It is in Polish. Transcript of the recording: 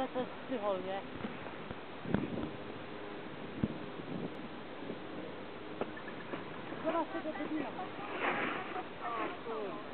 ale to jest psychol, nie? Zobacz tego debila. O kurde.